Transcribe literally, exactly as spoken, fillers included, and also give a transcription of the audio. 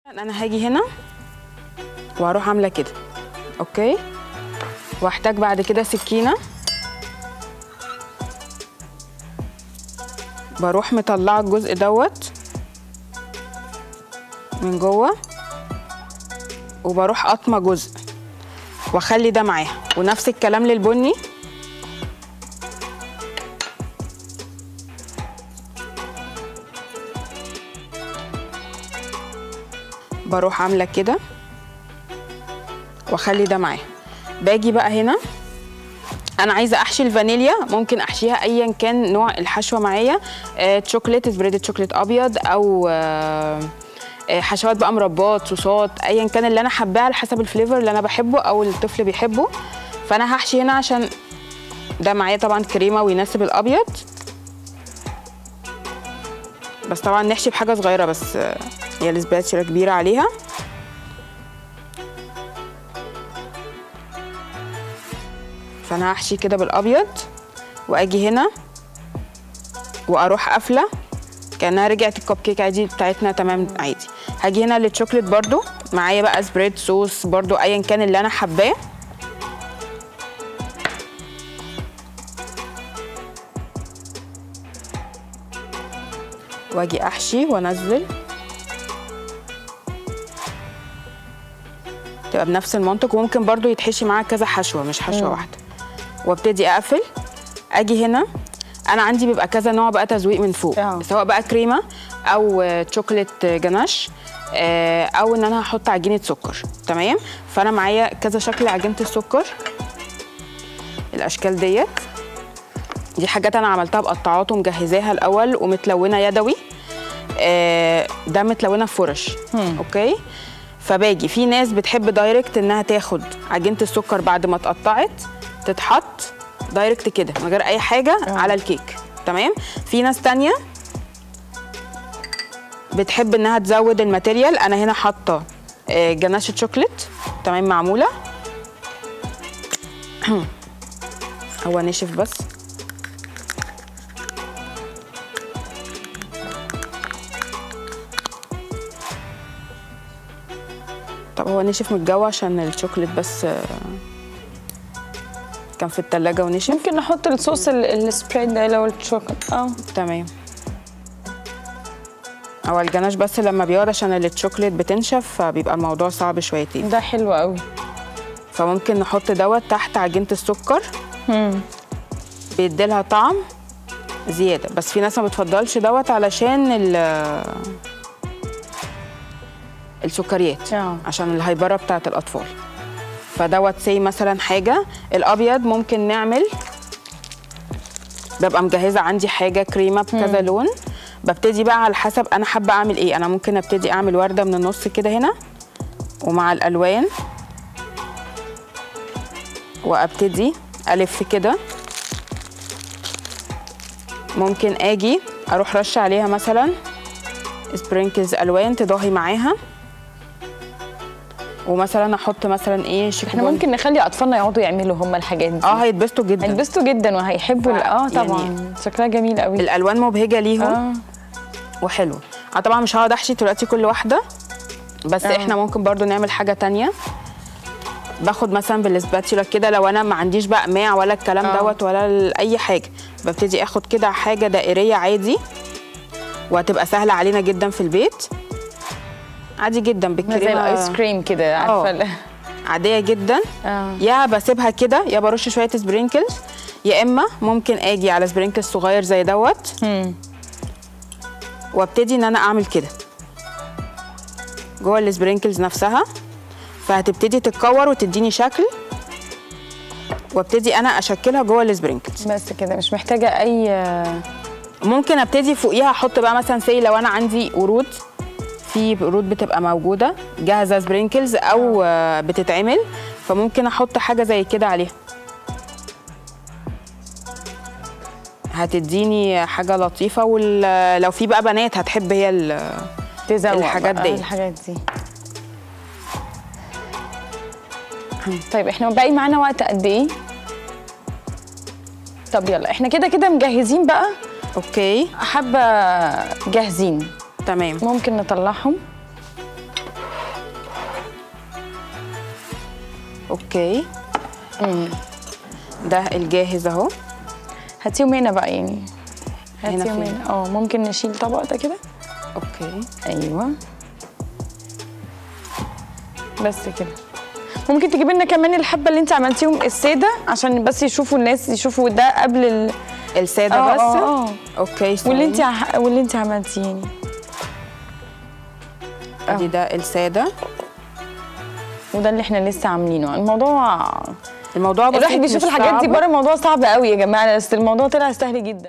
انا هاجي هنا وهروح عامله كده، اوكي، واحتاج بعد كده سكينه، بروح مطلعه الجزء دوت من جوه وبروح قطمه جزء واخلي ده معاها، ونفس الكلام للبني. بروح عامله كده واخلي ده معاها. باجي بقى هنا انا عايزه احشي الفانيليا، ممكن احشيها ايا كان نوع الحشوه معايا، آه، شوكليت سبريد شوكليت ابيض، او آه، حشوات بقى مربات صوصات، ايا كان اللي انا حباه على حسب الفليفر اللي انا بحبه او الطفل بيحبه. فانا هحشي هنا عشان ده معايا طبعا كريمه ويناسب الابيض، بس طبعا نحشي بحاجه صغيره، بس آه، هي السباتشولا كبيره عليها. فانا هحشي كده بالابيض واجي هنا واروح قافله كانها رجعت الكب كيك عادي بتاعتنا تمام عادي. هاجي هنا للشوكليت برضو معايا بقى سبريد صوص برضو ايا كان اللي انا حباه، واجي احشي وانزل، تبقى بنفس المنطق، وممكن برضو يتحشي معاها كذا حشوه مش حشوه مم. واحده. وابتدي اقفل. اجي هنا انا عندي بيبقى كذا نوع بقى تزويق من فوق، أوه. سواء بقى كريمه او شوكليت جناش، او ان انا هحط عجينه سكر، تمام. فانا معايا كذا شكل عجينه السكر، الاشكال ديت دي حاجات انا عملتها بقطعات ومجهزاها الاول ومتلونه يدوي، ده متلونه في فرش، هم. اوكي. فباجي في ناس بتحب دايركت انها تاخد عجينه السكر بعد ما اتقطعت تتحط دايركت كده من غير اي حاجه أوه. على الكيك، تمام. في ناس تانية بتحب انها تزود الماتيريال. انا هنا حاطه جناشه شوكليت، تمام، معموله هو نشف بس، طب هو نشف من الجو عشان الشوكليت بس كان في التلاجة ونشف. ممكن نحط الصوص السبريد ده لو الشوكليت اه تمام. هو الجناش بس لما بيقعد عشان الشوكليت بتنشف فبيبقى الموضوع صعب شويتين. ده حلو قوي. فممكن نحط دوت تحت عجينة السكر، امم بيديلها طعم زيادة، بس في ناس ما بتفضلش دوت علشان ال السكريات أوه. عشان الهيبرة بتاعت الأطفال. فدوت سي مثلا حاجة. الأبيض ممكن نعمل، ببقى مجهزة عندي حاجة كريمة بكذا لون، ببتدي بقى على حسب أنا حابة أعمل إيه. أنا ممكن أبتدي أعمل وردة من النص كده هنا ومع الألوان، وأبتدي ألف كده. ممكن أجي أروح رش عليها مثلا سبرينكلز ألوان تضاهي معاها، ومثلا احط مثلا ايه شيكوبون. احنا ممكن نخلي اطفالنا يقعدوا يعملوا هم الحاجات دي. اه هيتبسطوا جدا، هيتبسطوا جدا وهيحبوا اه طبعا يعني شكلها جميل قوي، الالوان مبهجه ليهم آه. وحلو. انا طبعا مش هقعد احشي دلوقتي كل واحده، بس آه. احنا ممكن برضو نعمل حاجه تانية. باخد مثلا بالسباتشولا كده، لو انا ما عنديش بقى اقماع ولا الكلام آه. دوت ولا اي حاجه، ببتدي اخد كده حاجه دائريه عادي، وهتبقى سهله علينا جدا في البيت، عادي جدا بالكريمه زي الايس كريم كده، عارفه عاديه جدا. أوه. يا بسيبها كده يا برش شويه سبرينكلز، يا اما ممكن اجي على سبرينكل صغير زي دوت مم. وابتدي ان انا اعمل كده جوه السبرينكلز نفسها، فهتبتدي تتكور وتديني شكل، وابتدي انا اشكلها جوه السبرينكلز بس كده، مش محتاجه اي. ممكن ابتدي فوقيها احط بقى مثلا سي لو انا عندي ورود، في ورود بتبقى موجوده جاهزه سبرينكلز او بتتعمل، فممكن احط حاجه زي كده عليها، هتديني حاجه لطيفه. ولو في بقى بنات هتحب هي الحاجات دي الحاجات دي طيب احنا باقي معانا وقت قد ايه؟ طب يلا احنا كده كده مجهزين بقى. اوكي، حابه جاهزين، تمام. ممكن نطلعهم. اوكي. امم ده الجاهز اهو. هاتيهم هنا بقى يعني. هنا هاتيهم فين؟ هنا. اه ممكن نشيل طبق ده كده. اوكي. ايوه بس كده. ممكن تجيبي لنا كمان الحبه اللي انت عملتيهم الساده عشان بس يشوفوا الناس يشوفوا ده قبل ال... الساده آه بس. اه اه اوكي. واللي انت ع... واللي انت عملتيه يعني. ادي ده الساده وده اللي احنا لسه عاملينه. الموضوع الموضوع بسيط، الواحد بيشوف مش الحاجات دي صعب. بره الموضوع صعب قوي يا جماعه، بس الموضوع طلع سهل جدا.